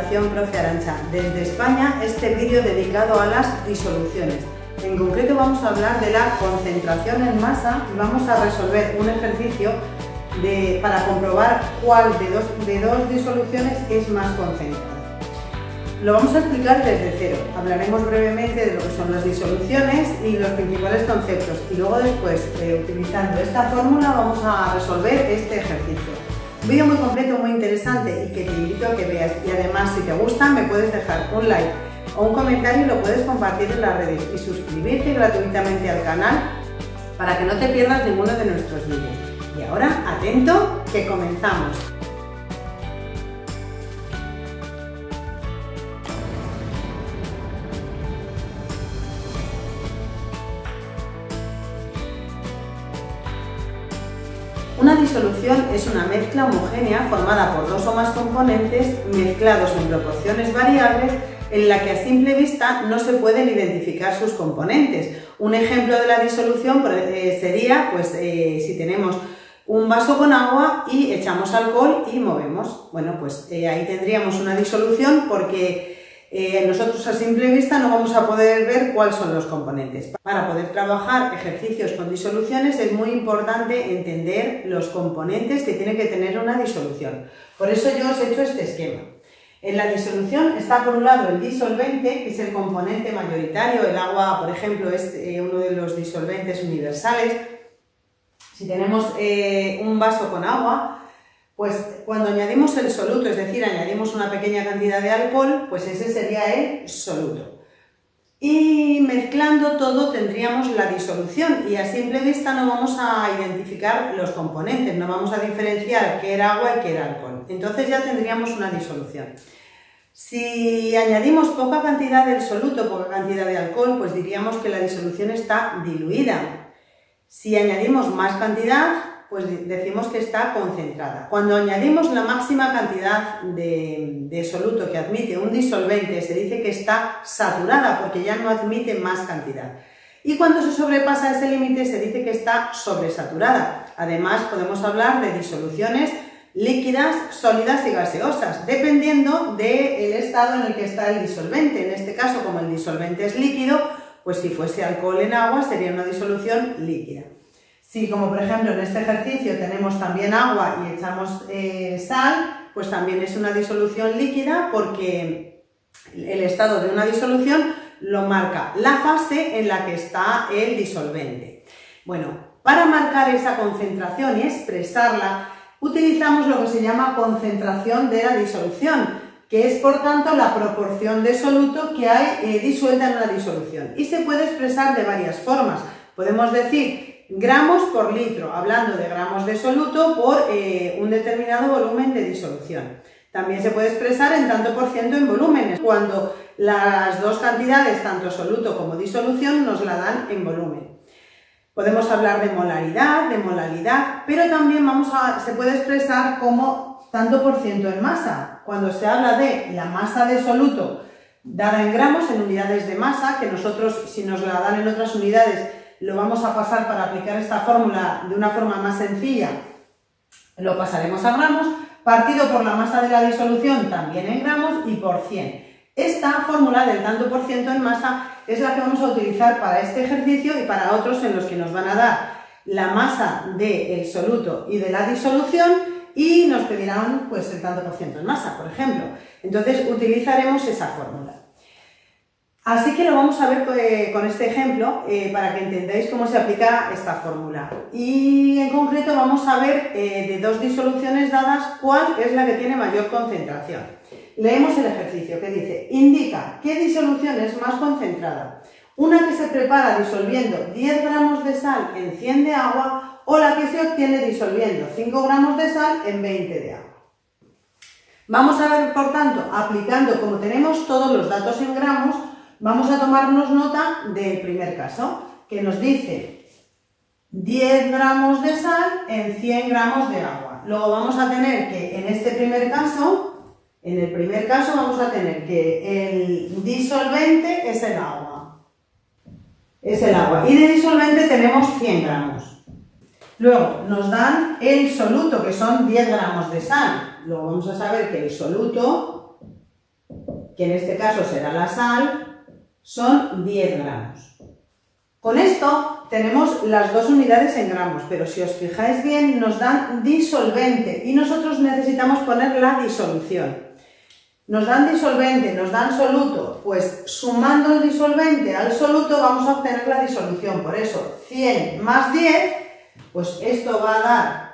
Fundación Profe Arantxa. Desde España, este vídeo dedicado a las disoluciones. En concreto vamos a hablar de la concentración en masa y vamos a resolver un ejercicio para comprobar cuál de dos disoluciones es más concentrada. Lo vamos a explicar desde cero. Hablaremos brevemente de lo que son las disoluciones y los principales conceptos y luego después, utilizando esta fórmula, vamos a resolver este ejercicio. Un vídeo muy completo, muy interesante y que te invito a que veas, y además si te gusta me puedes dejar un like o un comentario y lo puedes compartir en las redes y suscribirte gratuitamente al canal para que no te pierdas ninguno de nuestros vídeos. Y ahora, atento, que comenzamos. Una disolución es una mezcla homogénea formada por dos o más componentes mezclados en proporciones variables en la que a simple vista no se pueden identificar sus componentes. Un ejemplo de la disolución sería si tenemos un vaso con agua y echamos alcohol y movemos. Bueno, pues ahí tendríamos una disolución porque nosotros a simple vista no vamos a poder ver cuáles son los componentes. Para poder trabajar ejercicios con disoluciones es muy importante entender los componentes que tiene que tener una disolución. Por eso yo os he hecho este esquema. En la disolución está por un lado el disolvente, que es el componente mayoritario. El agua, por ejemplo, es uno de los disolventes universales. Si tenemos un vaso con agua, pues cuando añadimos el soluto, es decir, añadimos una pequeña cantidad de alcohol, pues ese sería el soluto. Y mezclando todo tendríamos la disolución y a simple vista no vamos a identificar los componentes, no vamos a diferenciar qué era agua y qué era alcohol. Entonces ya tendríamos una disolución. Si añadimos poca cantidad del soluto, poca cantidad de alcohol, pues diríamos que la disolución está diluida. Si añadimos más cantidad, pues decimos que está concentrada. Cuando añadimos la máxima cantidad de soluto que admite un disolvente, se dice que está saturada porque ya no admite más cantidad. Y cuando se sobrepasa ese límite, se dice que está sobresaturada. Además, podemos hablar de disoluciones líquidas, sólidas y gaseosas, dependiendo del estado en el que está el disolvente. En este caso, como el disolvente es líquido, pues si fuese alcohol en agua sería una disolución líquida. Si, como por ejemplo en este ejercicio tenemos también agua y echamos sal, pues también es una disolución líquida porque el estado de una disolución lo marca la fase en la que está el disolvente. Bueno, para marcar esa concentración y expresarla, utilizamos lo que se llama concentración de la disolución, que es por tanto la proporción de soluto que hay disuelta en una disolución. Y se puede expresar de varias formas. Podemos decir gramos por litro, hablando de gramos de soluto por un determinado volumen de disolución. También se puede expresar en tanto por ciento en volúmenes, cuando las dos cantidades, tanto soluto como disolución, nos la dan en volumen. Podemos hablar de molaridad, pero también se puede expresar como tanto por ciento en masa. Cuando se habla de la masa de soluto dada en gramos, en unidades de masa, que nosotros si nos la dan en otras unidades lo vamos a pasar para aplicar esta fórmula de una forma más sencilla, lo pasaremos a gramos, partido por la masa de la disolución también en gramos y por 100. Esta fórmula del tanto por ciento en masa es la que vamos a utilizar para este ejercicio y para otros en los que nos van a dar la masa del soluto y de la disolución y nos pedirán pues el tanto por ciento en masa, por ejemplo. Entonces utilizaremos esa fórmula. Así que lo vamos a ver con este ejemplo para que entendáis cómo se aplica esta fórmula. Y en concreto vamos a ver de dos disoluciones dadas cuál es la que tiene mayor concentración. Leemos el ejercicio que dice: indica qué disolución es más concentrada, una que se prepara disolviendo 10 gramos de sal en 100 de agua o la que se obtiene disolviendo 5 gramos de sal en 20 de agua. Vamos a ver, por tanto, aplicando, como tenemos todos los datos en gramos, vamos a tomarnos nota del primer caso, que nos dice 10 gramos de sal en 100 gramos de agua. Luego vamos a tener que en el primer caso vamos a tener que el disolvente es el agua. Y de disolvente tenemos 100 gramos. Luego nos dan el soluto, que son 10 gramos de sal. Luego vamos a saber que el soluto que en este caso será la sal, son 10 gramos. Con esto tenemos las dos unidades en gramos, pero si os fijáis bien nos dan disolvente y nosotros necesitamos poner la disolución. Nos dan disolvente, nos dan soluto, pues sumando el disolvente al soluto vamos a obtener la disolución. Por eso 100 más 10, pues esto va a dar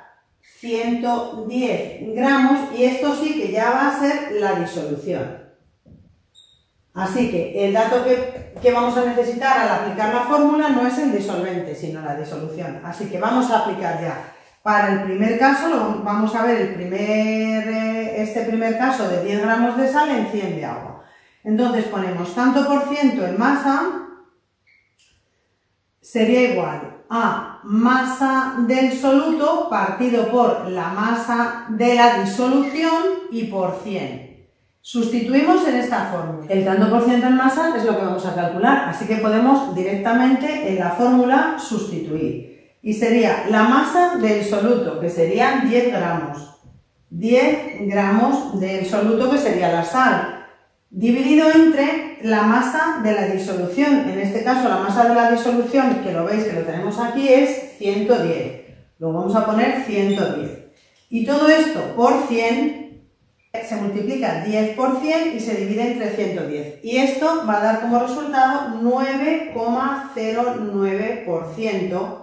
110 gramos y esto sí que ya va a ser la disolución. Así que el dato que vamos a necesitar al aplicar la fórmula no es el disolvente, sino la disolución. Así que vamos a aplicar ya. Para el primer caso, vamos a ver este primer caso de 10 gramos de sal en 100 de agua. Entonces ponemos tanto por ciento en masa, sería igual a masa del soluto partido por la masa de la disolución y por 100. Sustituimos en esta fórmula. El tanto por ciento en masa es lo que vamos a calcular, así que podemos directamente en la fórmula sustituir. Y sería la masa del soluto, que serían 10 gramos. 10 gramos del soluto, que sería la sal, dividido entre la masa de la disolución. En este caso, la masa de la disolución, que lo veis que lo tenemos aquí, es 110. Luego vamos a poner 110. Y todo esto por 100, se multiplica 10 por 100 y se divide entre 110. Y esto va a dar como resultado 9,09%.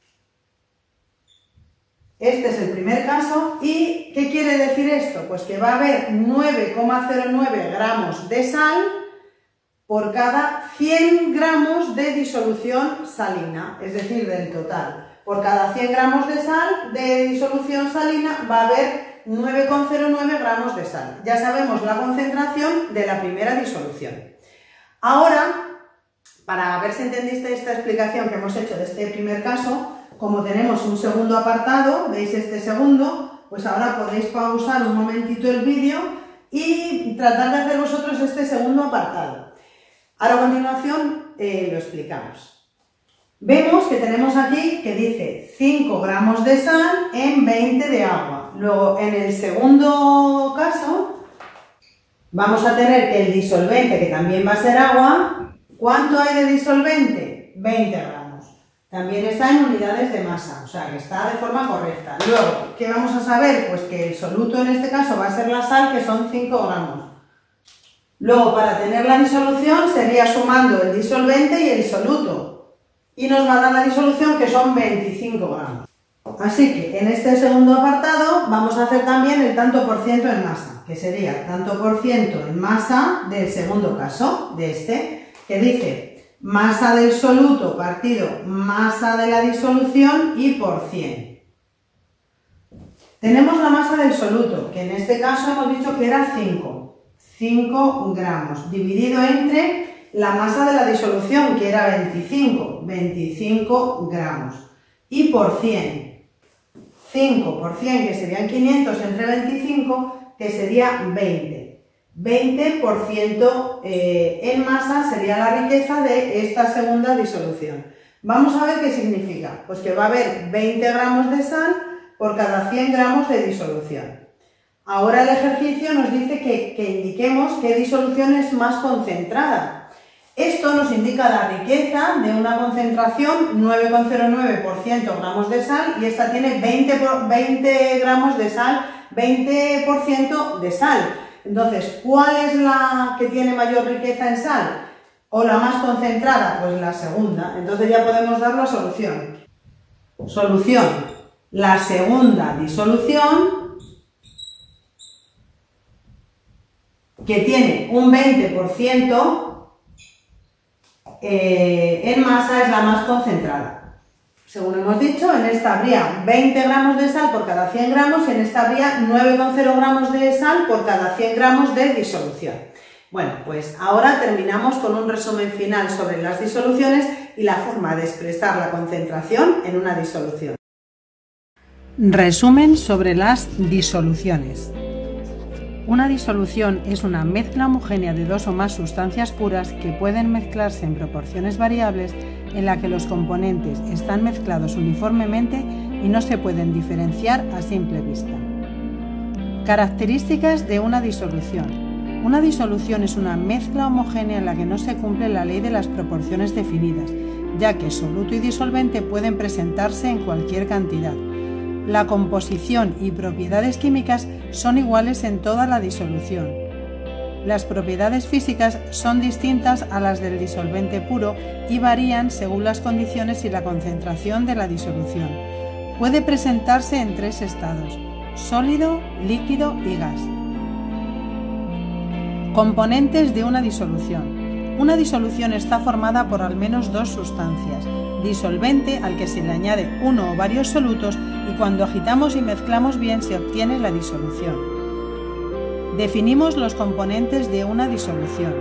Este es el primer caso. ¿Y qué quiere decir esto? Pues que va a haber 9,09 gramos de sal por cada 100 gramos de disolución salina, es decir, del total. Por cada 100 gramos de sal de disolución salina va a haber 9,09 gramos de sal. Ya sabemos la concentración de la primera disolución. Ahora, para ver si entendiste esta explicación que hemos hecho de este primer caso, como tenemos un segundo apartado, veis este segundo, pues ahora podéis pausar un momentito el vídeo y tratar de hacer vosotros este segundo apartado. Ahora a continuación lo explicamos. Vemos que tenemos aquí que dice 5 gramos de sal en 20 de agua. Luego en el segundo caso vamos a tener que el disolvente, que también va a ser agua, ¿cuánto hay de disolvente? 20 gramos. También está en unidades de masa, o sea que está de forma correcta. Luego, ¿qué vamos a saber? Pues que el soluto en este caso va a ser la sal, que son 5 gramos. Luego, para tener la disolución, sería sumando el disolvente y el soluto. Y nos va a dar la disolución, que son 25 gramos. Así que en este segundo apartado vamos a hacer también el tanto por ciento en masa, que sería tanto por ciento en masa del segundo caso, de este, que dice masa del soluto partido masa de la disolución y por 100. Tenemos la masa del soluto, que en este caso hemos dicho que era 5 gramos, dividido entre la masa de la disolución, que era 25 gramos, y por 100. 5 por 100, que serían 500 entre 25, que sería 20. 20% en masa sería la riqueza de esta segunda disolución. Vamos a ver qué significa. Pues que va a haber 20 gramos de sal por cada 100 gramos de disolución. Ahora el ejercicio nos dice que indiquemos qué disolución es más concentrada. Esto nos indica la riqueza de una concentración 9,09% gramos de sal y esta tiene 20 gramos de sal, 20% de sal. Entonces, ¿cuál es la que tiene mayor riqueza en sal? ¿O la más concentrada? Pues la segunda. Entonces ya podemos dar la solución. Solución. La segunda disolución, que tiene un 20% en masa, es la más concentrada. Según hemos dicho, en esta habría 20 gramos de sal por cada 100 gramos y en esta habría 9,0 gramos de sal por cada 100 gramos de disolución. Bueno, pues ahora terminamos con un resumen final sobre las disoluciones y la forma de expresar la concentración en una disolución. Resumen sobre las disoluciones. Una disolución es una mezcla homogénea de dos o más sustancias puras que pueden mezclarse en proporciones variables en la que los componentes están mezclados uniformemente y no se pueden diferenciar a simple vista. Características de una disolución. Una disolución es una mezcla homogénea en la que no se cumple la ley de las proporciones definidas, ya que soluto y disolvente pueden presentarse en cualquier cantidad. La composición y propiedades químicas son iguales en toda la disolución. Las propiedades físicas son distintas a las del disolvente puro y varían según las condiciones y la concentración de la disolución. Puede presentarse en 3 estados: sólido, líquido y gas. Componentes de una disolución. Una disolución está formada por al menos 2 sustancias: disolvente, al que se le añade uno o varios solutos, y cuando agitamos y mezclamos bien se obtiene la disolución. Definimos los componentes de una disolución.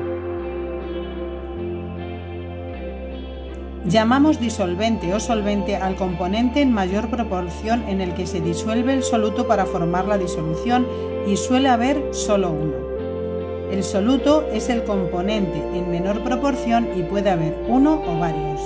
Llamamos disolvente o solvente al componente en mayor proporción en el que se disuelve el soluto para formar la disolución, y suele haber solo uno. El soluto es el componente en menor proporción y puede haber uno o varios.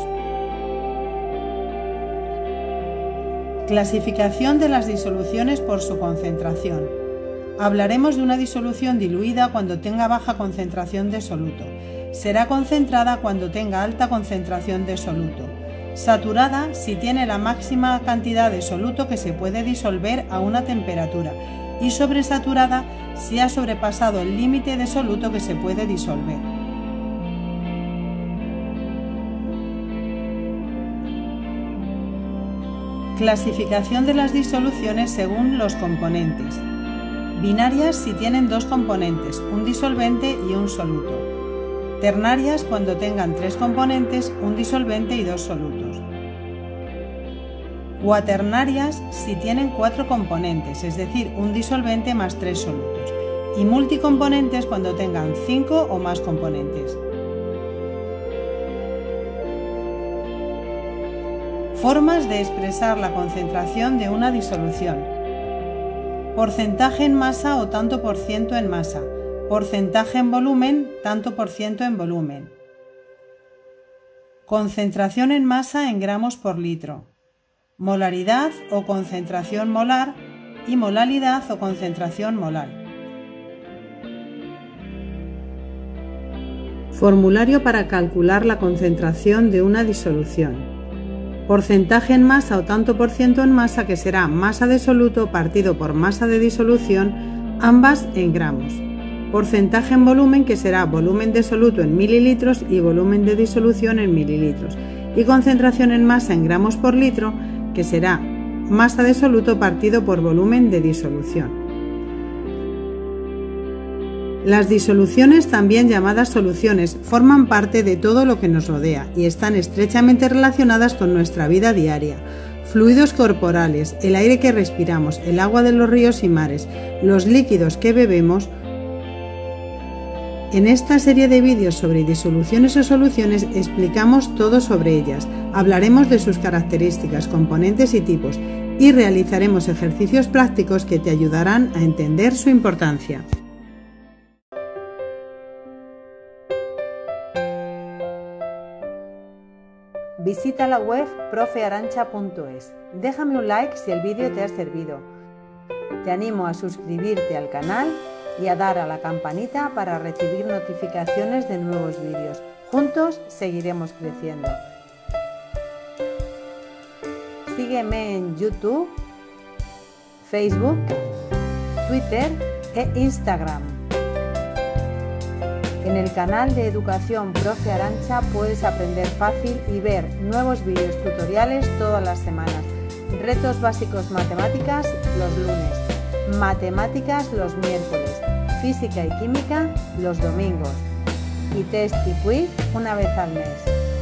Clasificación de las disoluciones por su concentración. Hablaremos de una disolución diluida cuando tenga baja concentración de soluto. Será concentrada cuando tenga alta concentración de soluto. Saturada si tiene la máxima cantidad de soluto que se puede disolver a una temperatura. Y sobresaturada si ha sobrepasado el límite de soluto que se puede disolver. Clasificación de las disoluciones según los componentes. Binarias si tienen 2 componentes, un disolvente y un soluto. Ternarias cuando tengan 3 componentes, un disolvente y 2 solutos. Cuaternarias si tienen 4 componentes, es decir, un disolvente más 3 solutos. Y multicomponentes cuando tengan 5 o más componentes. Formas de expresar la concentración de una disolución. Porcentaje en masa o tanto por ciento en masa. Porcentaje en volumen, tanto por ciento en volumen. Concentración en masa en gramos por litro. Molaridad o concentración molar y molalidad o concentración molar. Formulario para calcular la concentración de una disolución. Porcentaje en masa o tanto por ciento en masa, que será masa de soluto partido por masa de disolución, ambas en gramos. Porcentaje en volumen, que será volumen de soluto en mililitros y volumen de disolución en mililitros. Y concentración en masa en gramos por litro, que será masa de soluto partido por volumen de disolución. Las disoluciones, también llamadas soluciones, forman parte de todo lo que nos rodea y están estrechamente relacionadas con nuestra vida diaria. Fluidos corporales, el aire que respiramos, el agua de los ríos y mares, los líquidos que bebemos. En esta serie de vídeos sobre disoluciones o soluciones explicamos todo sobre ellas, hablaremos de sus características, componentes y tipos, y realizaremos ejercicios prácticos que te ayudarán a entender su importancia. Visita la web profearancha.es. Déjame un like si el vídeo te ha servido. Te animo a suscribirte al canal y a dar a la campanita para recibir notificaciones de nuevos vídeos. Juntos seguiremos creciendo. Sígueme en YouTube, Facebook, Twitter e Instagram. En el canal de Educación Profe Arancha puedes aprender fácil y ver nuevos vídeos tutoriales todas las semanas. Retos básicos matemáticas los lunes, matemáticas los miércoles, física y química los domingos y test y quiz una vez al mes.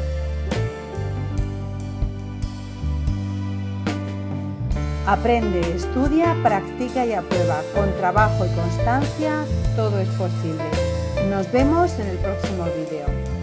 Aprende, estudia, practica y aprueba. Con trabajo y constancia todo es posible. Nos vemos en el próximo vídeo.